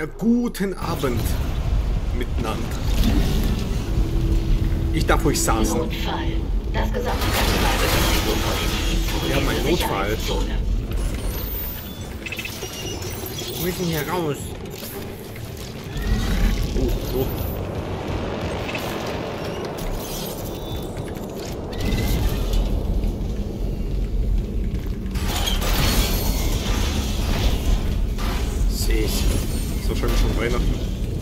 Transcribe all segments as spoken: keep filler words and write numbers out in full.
Ja, guten Abend miteinander. Ich darf euch saßen. Notfall. Das gesamte Personal befindet sich sofort in die Wir haben einen Notfall. Sicherheitszone. Wir müssen hier raus. Oh, oh. So schön schon Weihnachten.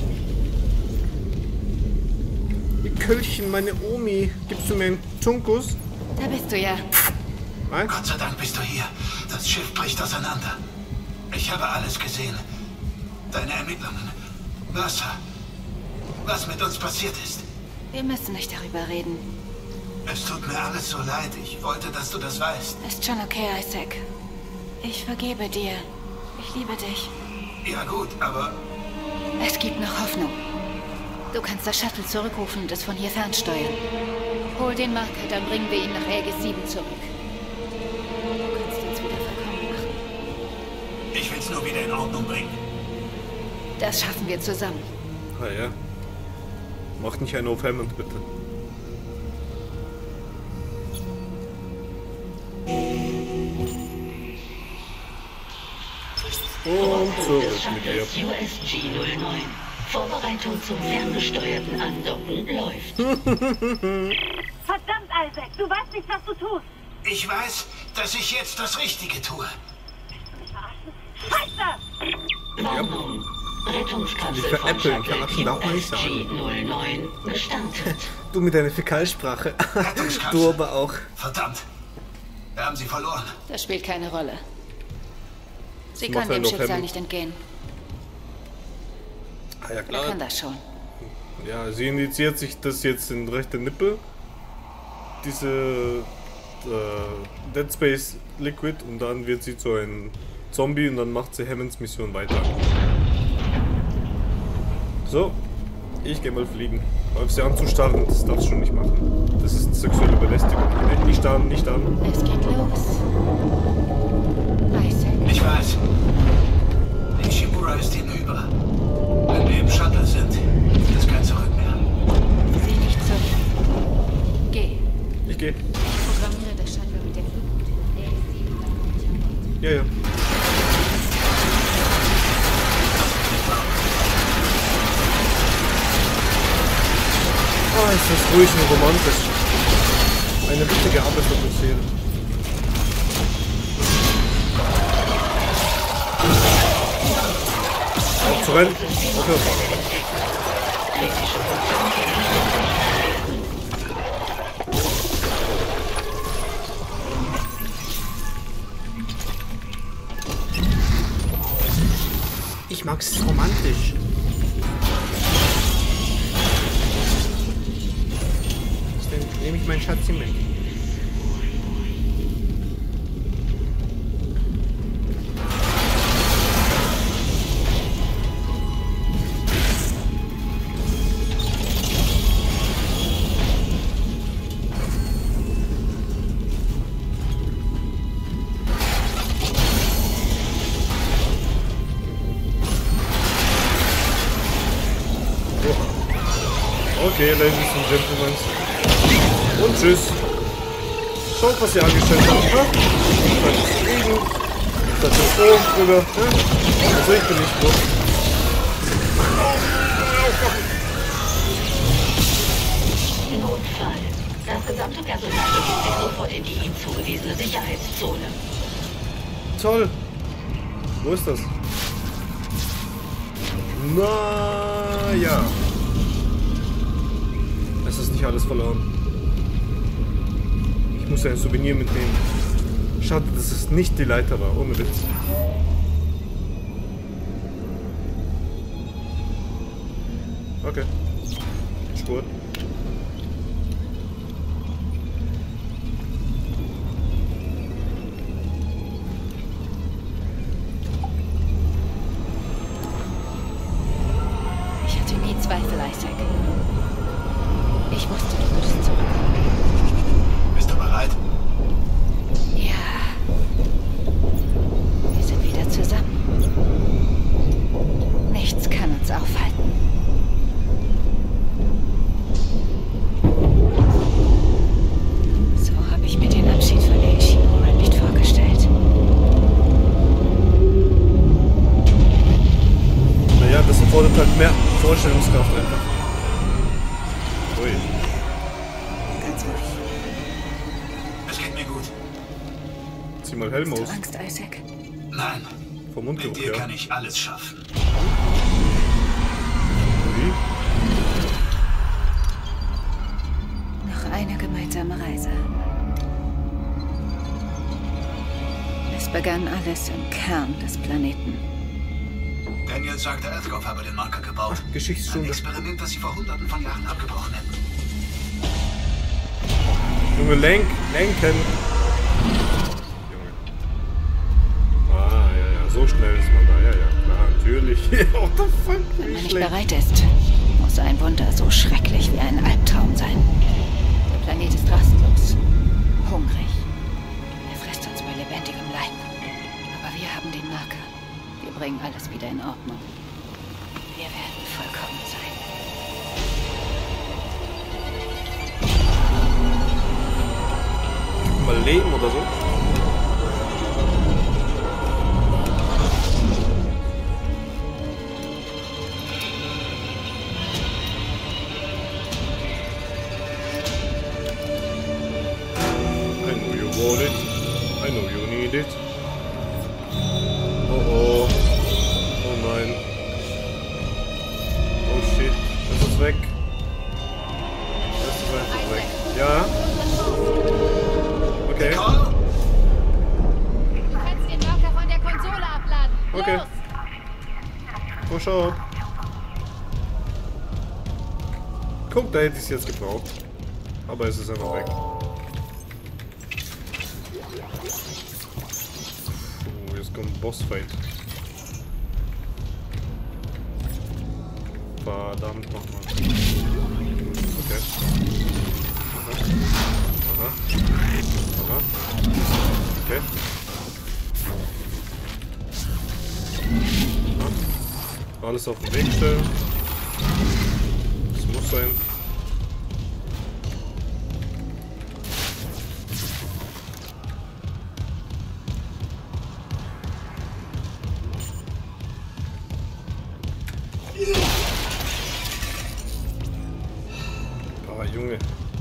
Ihr Köllchen, meine Omi. Gibst du mir einen Tunkus? Da bist du ja. Was? Gott sei Dank bist du hier. Das Schiff bricht auseinander. Ich habe alles gesehen. Deine Ermittlungen. Wasser. Was mit uns passiert ist. Wir müssen nicht darüber reden. Es tut mir alles so leid. Ich wollte, dass du das weißt. Ist schon okay, Isaac. Ich vergebe dir. Ich liebe dich. Ja gut, aber... Es gibt noch Hoffnung. Du kannst das Shuttle zurückrufen und es von hier fernsteuern. Hol den Marker, dann bringen wir ihn nach Aegis sieben zurück. Du kannst uns wieder vollkommen machen. Ich will's nur wieder in Ordnung bringen. Das schaffen wir zusammen. Ah ja. Macht nicht einen auf Hammond, bitte. Und zurück mit ihr. U S G null neun. Vorbereitung zum ferngesteuerten Andocken läuft. Verdammt, Isaac, du weißt nicht, was du tust. Ich weiß, dass ich jetzt das Richtige tue. Scheiße! Warnung. Rettungskapsel Die von veräppeln, Shuttle kann man U auch nicht S G sagen. null neun gestartet. Du mit deiner Fäkalsprache. Rettungskapsel. Du aber auch. Verdammt. Wir haben sie verloren. Das spielt keine Rolle. Sie Das kann macht dem ja noch Schicksal Hammond. nicht entgehen. Ah ja Wer klar. kann das schon? Ja, sie injiziert sich das jetzt in rechte Nippel. Diese äh, Dead Space Liquid und dann wird sie zu einem Zombie und dann macht sie Hammonds Mission weiter. So, ich gehe mal fliegen. Auf sie anzustarren, das darfst du schon nicht machen. Das ist sexuelle Belästigung. Nein, nicht an, nicht an. Es geht los. Isaac. Ich weiß. Die Shimura ist hinüber. Wenn wir im Shuttle sind, gibt es kein Zurück mehr. Sieh nicht zurück. Geh. Ich gehe. Programmiere das Shuttle mit der Flugroute. Ja, ja. Oh, ist das ruhig und romantisch. Eine wichtige Arbeitsatmosphäre. Auf zu rennen. Aufhören. Ich mag's romantisch. Dann nehme ich meinen Schatz hier mit. Okay, Ladies and Gentlemen. Und tschüss. Schaut, was ihr angestellt habt. Ne? Statt zu fliegen. Statt zu froh drüber. Ne? Also ich bin nicht froh. Notfall. Das gesamte Personal begibt sich sofort in die ihm zugewiesene Sicherheitszone. Toll. Wo ist das? Na ja. Es ist nicht alles verloren. Ich muss ein Souvenir mitnehmen. Schade, dass es nicht die Leiter war. Ohne Witz. Okay. Spurt. Ich hatte nie Zweifel, Isaac. Ich wusste, du würdest zurückkommen. Bist du bereit? Ja. Wir sind wieder zusammen. Nichts kann uns aufhalten. So habe ich mir den Abschied von der Ishimura nicht vorgestellt. Naja, das erfordert halt mehr Vorstellungskraft einfach. Ui. Ganz ruhig. Es geht mir gut. Zieh mal Helm Hast aus. du Angst, Isaac? Nein, Vom mit Mundgeruch, dir ja. kann ich alles schaffen. Wie? Noch eine gemeinsame Reise. Es begann alles im Kern des Planeten. Daniel sagte, Earthgov habe den Marker gebaut. Ein Geschichtsstunde. Experiment, das sie vor hunderten von Jahren abgebrochen hätten. Junge, lenk, lenken. Junge. Ah, ja, ja, so schnell ist man da. Ja, ja, klar, natürlich. What the fuck? Wenn Wie man nicht schlecht. bereit ist, muss ein Wunder so schrecklich wie ein Albtraum sein. Der Planet ist rastlos, hungrig. Er frisst uns bei lebendigem Leib. Aber wir haben den Marker. Wir bringen alles wieder in Ordnung. Wir werden vollkommen sein. Mal leben oder so? I know you want it. I know you need it. Oh oh. Oh nein. Oh shit. Das ist weg. Das ist einfach weg. Ja. Okay. Nicole? Du kannst den Marker von der Konsole abladen. Okay. Los! Oh, schau. Guck, da hätte ich es jetzt gebraucht. Aber es ist einfach weg. Oh, jetzt kommt ein Bossfight. Verdammt nochmal. Okay. Aha. Aha. Aha. Okay. Aha. Alles auf den Weg stellen. Das muss sein. Ah, Junge.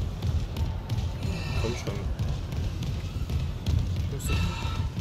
Komm schon. Muss ich-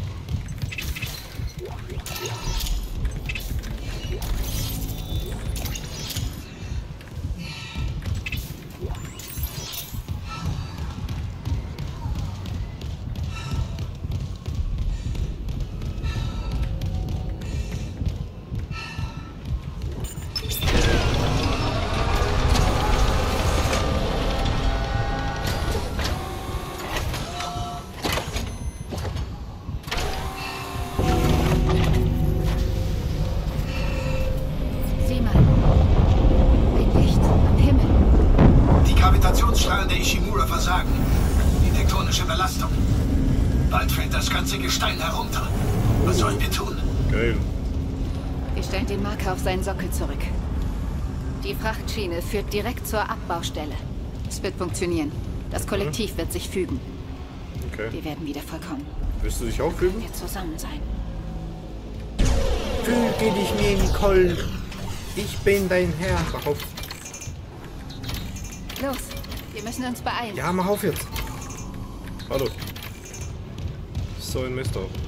Sieh mal. Ein Licht am Himmel. Die Gravitationsstrahlen der Ishimura versagen. Die tektonische Belastung. Bald fällt das ganze Gestein herunter. Was sollen wir tun? Geil. Wir stellen den Marker auf seinen Sockel zurück. Die Frachtschiene führt direkt zur Abbaustelle. Es wird funktionieren. Das Kollektiv wird sich fügen. Okay. Wir werden wieder vollkommen. Willst du dich auch fügen? Wir zusammen sein. Füge dich mir, Nicole. Ich bin dein Herr. Mach auf. Los, wir müssen uns beeilen. Ja, mach auf jetzt. Hallo. So ein Mist auch.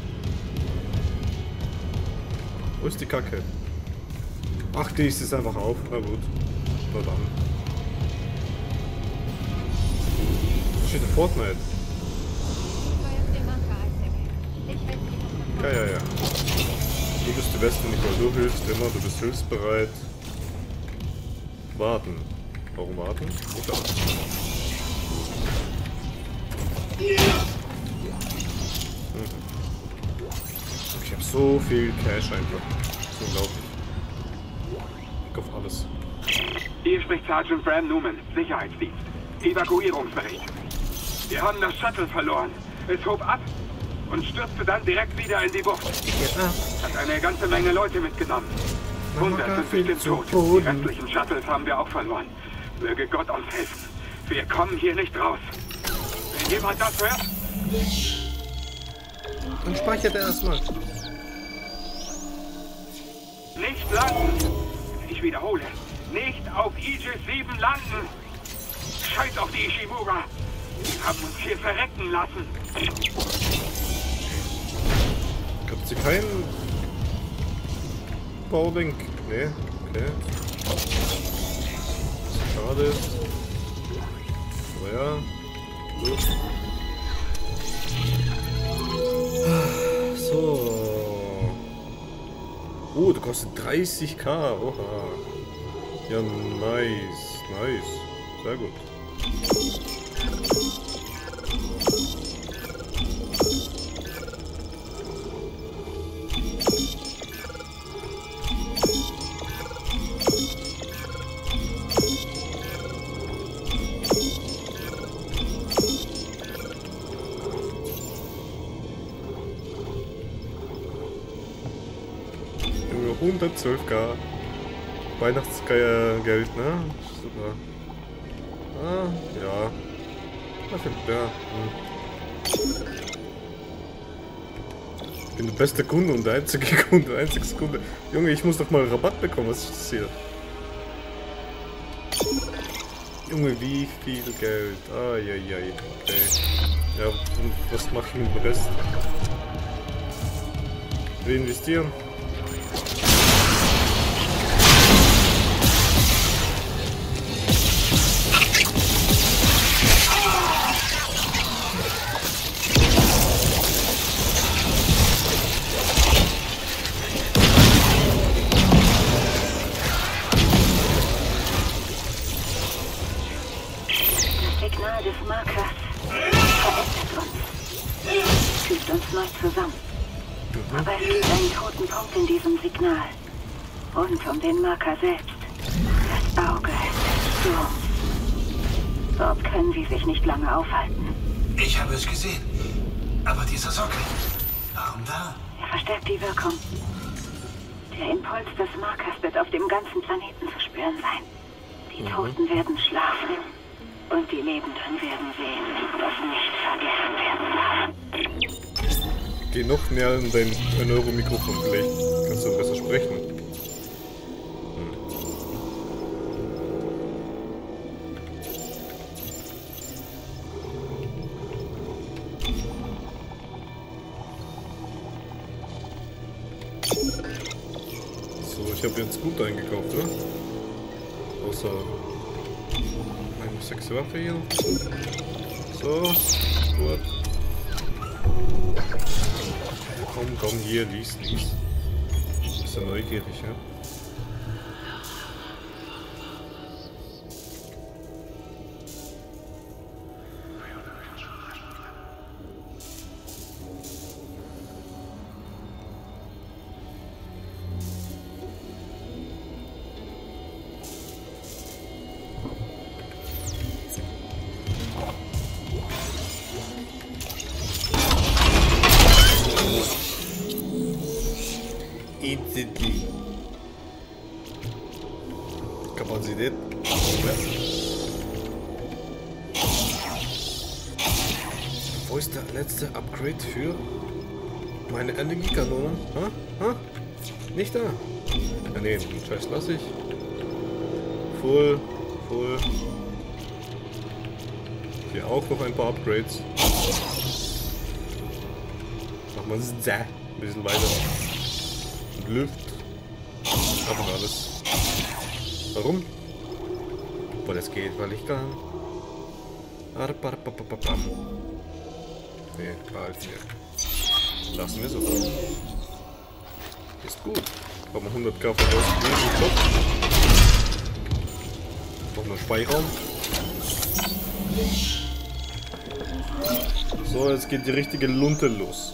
Wo ist die Kacke? Ach, die ist es einfach auf. Na gut. Na dann. Steht in Fortnite. Ja, ja, ja. Du bist die Beste, Nicole. Du hilfst immer. Du bist hilfsbereit. Warten. Warum warten? Nicht warten. Ich habe so viel Cash einfach. Das ist unglaublich. Ich auf alles. Hier spricht Sergeant Bram Newman, Sicherheitsdienst. Evakuierungsbericht. Wir haben das Shuttle verloren. Es hob ab und stürzte dann direkt wieder in die Bucht. Hat eine ganze Menge Leute mitgenommen. Unser sind bestimmt tot. Die restlichen Shuttles haben wir auch verloren. Möge Gott uns helfen. Wir kommen hier nicht raus. Wenn jemand das hört... Dann speichert er erstmal. Nicht landen! Ich wiederhole. Nicht auf Aegis sieben landen! Scheiß auf die Ishimura! Die haben uns hier verrecken lassen! Gab sie keinen Powerbank? Nee, okay. Schade ist. Aber ja. Gut. So. Oh, der kostet dreißigtausend. Oha. Ja, nice. Nice. Sehr gut. hundertzwölftausend Weihnachtsgeld, ne? Super. Ah, ja. Ja. Hm. Ich bin der beste Kunde und der einzige Kunde, der einzige Kunde. Junge, ich muss doch mal Rabatt bekommen, was ist das hier? Junge, wie viel Geld? Ah, ja, ja, okay. Ja, und was mache ich mit dem Rest? Reinvestieren. Zusammen. Aber es gibt einen toten Punkt in diesem Signal. Rund um den Marker selbst. Das Auge des Sturms. Dort können sie sich nicht lange aufhalten. Ich habe es gesehen. Aber dieser Sockel, warum da? Er verstärkt die Wirkung. Der Impuls des Markers wird auf dem ganzen Planeten zu spüren sein. Die Toten werden schlafen. Und die Lebenden werden sehen, was nicht vergessen werden darf. Geh noch näher in dein Euro-Mikrofon, vielleicht kannst du besser sprechen. Hm. So, ich habe jetzt gut eingekauft, ne? Außer eine sechs Waffe hier. So, gut. Komm, komm, hier, lies, lies. Bist du neugierig, ja? Instantly. Kapazität. Wo ist der letzte Upgrade für meine Energiekanone? Ha? Ha? Nicht da? Ja, nee, den Scheiß lasse ich. Full, full. Hier auch noch ein paar Upgrades. Machen wir es ein bisschen weiter. Lüft. Aber alles. Warum? Weil es geht, weil ich kann. Nee, halt hier. Lassen wir so. Ist gut. Haben wir hunderttausend voraus. Noch mal Speichern. So, jetzt geht die richtige Lunte los.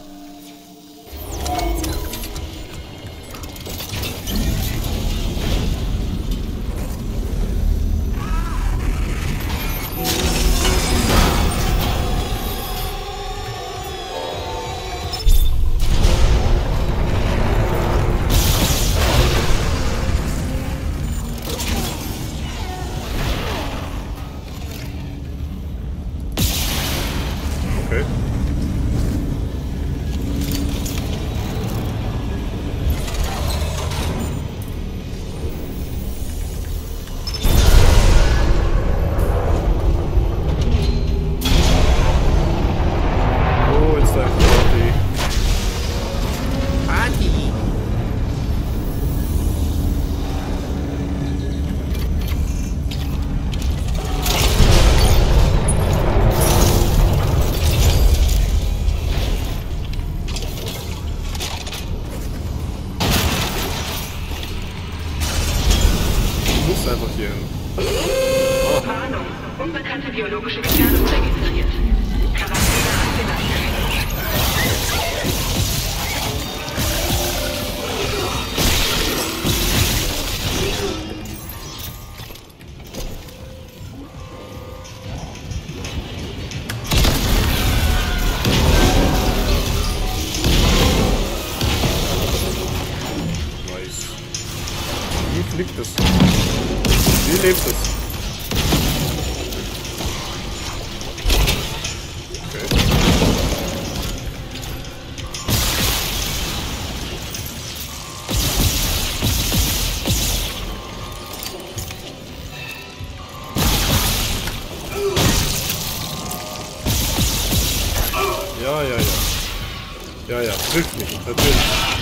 jetzt einfach hier hin. Warnung. Unbekannte biologische Gefährdung registriert. Quarantäne angelangt. Nice. Wie fliegt es? Wie lebt es? Okay. Ja, ja, ja. Ja, ja, trifft mich, natürlich.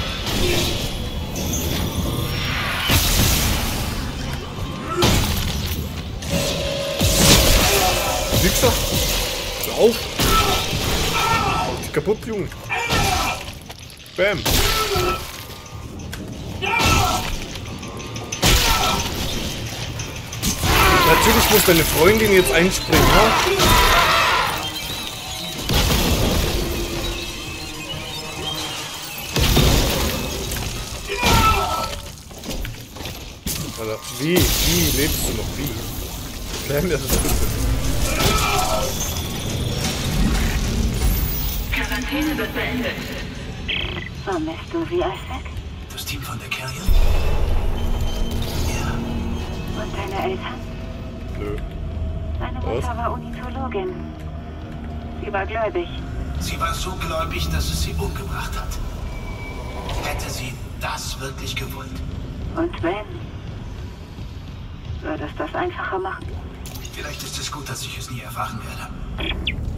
Wichser! Hör auf! Mach dich kaputt, Junge! Bam! Natürlich muss deine Freundin jetzt einspringen, ha? Alter, wie? Wie lebst du noch? Wie? Bam, das ist bitte. Quarantäne wird beendet. Vermisst du sie, Isaac? Das Team von der Carrion? Ja. Und deine Eltern? Nö. Deine Was? Mutter war Unitologin. Sie war gläubig. Sie war so gläubig, dass es sie umgebracht hat. Hätte sie das wirklich gewollt? Und wenn? Würde es das einfacher machen? Vielleicht ist es gut, dass ich es nie erfahren werde.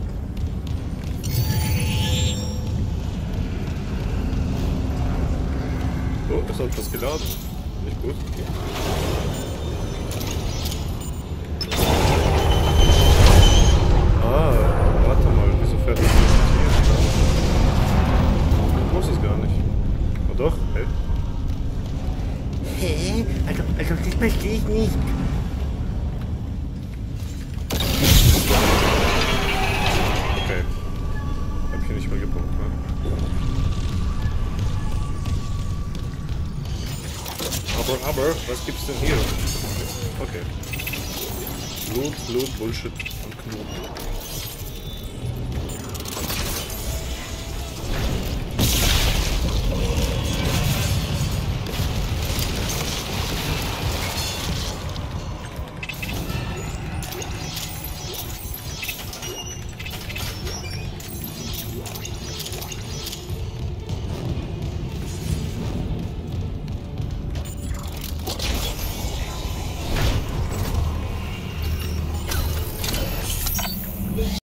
Oh, das hat was geladen. Nicht gut. Ah, warte mal, wieso fährt das nicht hier? Muss es gar nicht. Oh doch, hey. Hä? Also, also das verstehe ich nicht. Okay. Hab ich hier nicht mehr gebraucht, ne? Aber, aber, was gibt's denn hier? Okay. Blut, Blut, Bullshit und Knoten.